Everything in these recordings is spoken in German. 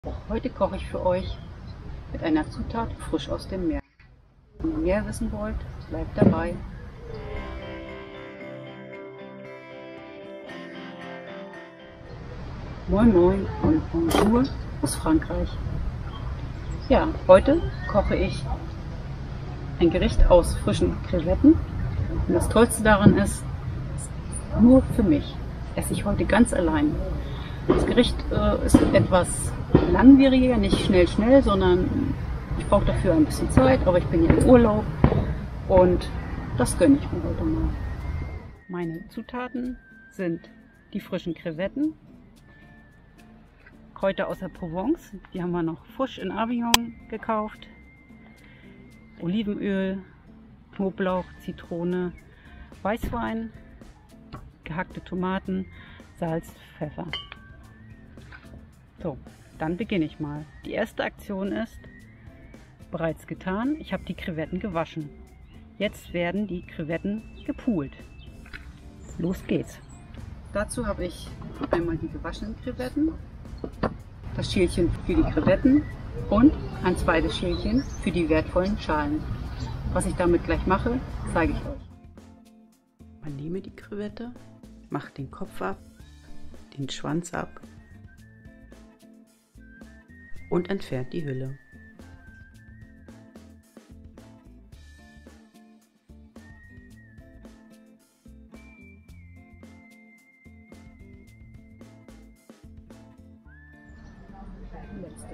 Heute koche ich für euch mit einer Zutat frisch aus dem Meer. Wenn ihr mehr wissen wollt, bleibt dabei. Moin Moin und Bonjour aus Frankreich. Ja, heute koche ich ein Gericht aus frischen Krevetten. Und das Tollste daran ist, nur für mich esse ich heute ganz allein. Das Gericht ist etwas langwieriger, nicht schnell, sondern ich brauche dafür ein bisschen Zeit, aber ich bin ja im Urlaub und das gönne ich mir heute mal. Meine Zutaten sind die frischen Krevetten, Kräuter aus der Provence, die haben wir noch frisch in Avignon gekauft, Olivenöl, Knoblauch, Zitrone, Weißwein, gehackte Tomaten, Salz, Pfeffer. So, dann beginne ich mal. Die erste Aktion ist bereits getan. Ich habe die Krevetten gewaschen. Jetzt werden die Krevetten gepult. Los geht's. Dazu habe ich einmal die gewaschenen Krevetten, das Schälchen für die Krevetten und ein zweites Schälchen für die wertvollen Schalen. Was ich damit gleich mache, zeige ich euch. Man nehme die Krevette, macht den Kopf ab, den Schwanz ab und entfernt die Hülle. Letzte.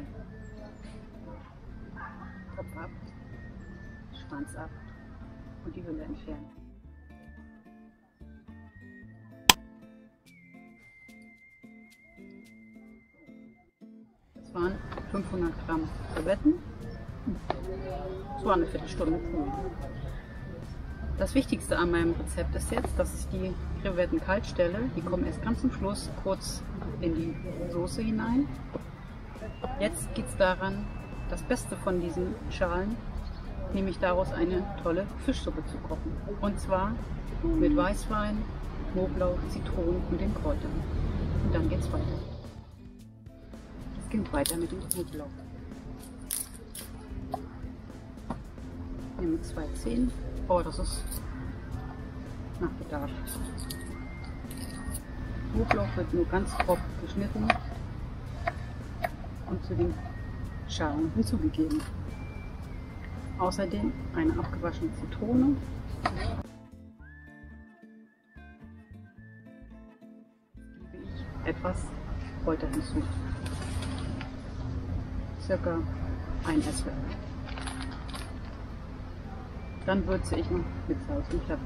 Kopf ab, Schwanz ab und die Hülle entfernen. Das waren 500 Gramm Krevetten. Das war eine Viertelstunde Pool. Das Wichtigste an meinem Rezept ist jetzt, dass ich die Krevetten kalt stelle. Die kommen erst ganz zum Schluss kurz in die Soße hinein. Jetzt geht es daran, das Beste von diesen Schalen, nämlich daraus eine tolle Fischsuppe zu kochen. Und zwar mit Weißwein, Knoblauch, Zitronen und den Kräutern. Und dann geht es weiter. Es geht weiter mit dem Knoblauch. Ich nehme 2 Zehen. Oh, das ist nach Bedarf. Knoblauch wird nur ganz grob geschnitten und zu den Schalen hinzugegeben. Außerdem eine abgewaschene Zitrone. Gebe ich etwas Kräuter hinzu. Circa 1 Esslöffel. Dann würze ich noch mit Salz und Pfeffer.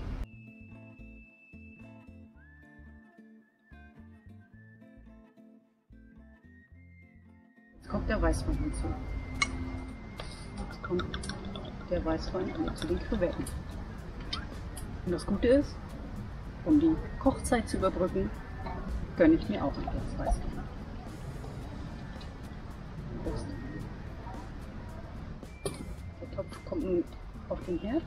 Jetzt kommt der Weißwein hinzu. Jetzt kommt der Weißwein zu den Krevetten. Und das Gute ist, um die Kochzeit zu überbrücken, gönne ich mir auch ein Glas Weißwein. Der Topf kommt nun auf den Herd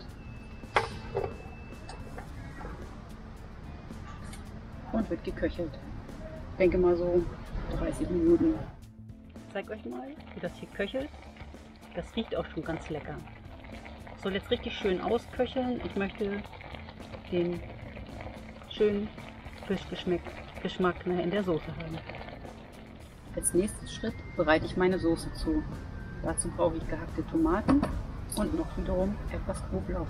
und wird geköchelt. Ich denke mal so 30 Minuten. Ich zeige euch mal, wie das hier köchelt. Das riecht auch schon ganz lecker. Das soll jetzt richtig schön ausköcheln. Ich möchte den schönen Fischgeschmack in der Soße haben. Als nächsten Schritt bereite ich meine Soße zu. Dazu brauche ich gehackte Tomaten und noch wiederum etwas Knoblauch.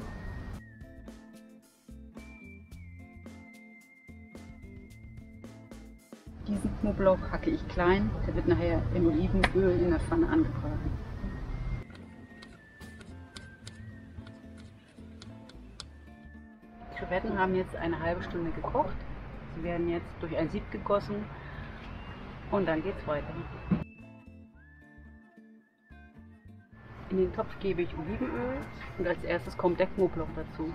Diesen Knoblauch hacke ich klein, der wird nachher in Olivenöl in der Pfanne angebraten. Die Krevetten haben jetzt eine halbe Stunde gekocht. Sie werden jetzt durch ein Sieb gegossen und dann geht es weiter. In den Topf gebe ich Olivenöl und als erstes kommt der Knoblauch dazu.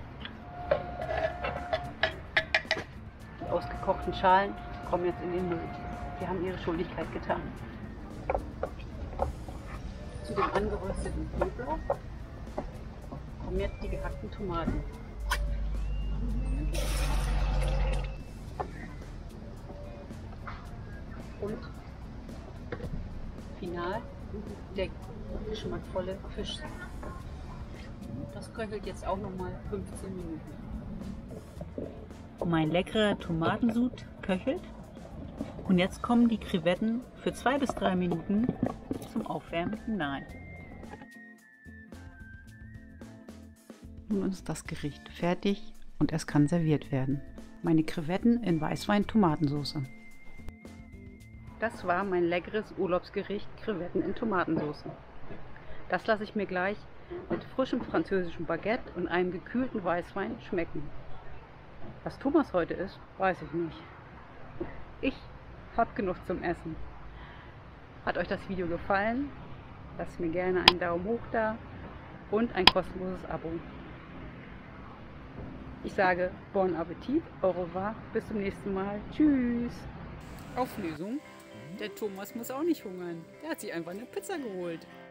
Die ausgekochten Schalen kommen jetzt in den Müll. Die haben ihre Schuldigkeit getan. Zu dem angerösteten Knoblauch kommen jetzt die gehackten Tomaten. Und final der geschmackvolle Fischsalat. Das köchelt jetzt auch nochmal 15 Minuten. Mein leckerer Tomatensud köchelt. Und jetzt kommen die Krevetten für 2 bis 3 Minuten zum Aufwärmen hinein. Nun ist das Gericht fertig und es kann serviert werden. Meine Krevetten in Weißwein-Tomatensauce. Das war mein leckeres Urlaubsgericht Krevetten in Tomatensauce. Das lasse ich mir gleich mit frischem französischem Baguette und einem gekühlten Weißwein schmecken. Was Thomas heute isst, weiß ich nicht. Ich habe genug zum Essen. Hat euch das Video gefallen? Lasst mir gerne einen Daumen hoch da und ein kostenloses Abo. Ich sage Bon Appetit, au revoir, bis zum nächsten Mal. Tschüss. Auflösung. Der Thomas muss auch nicht hungern. Der hat sich einfach eine Pizza geholt.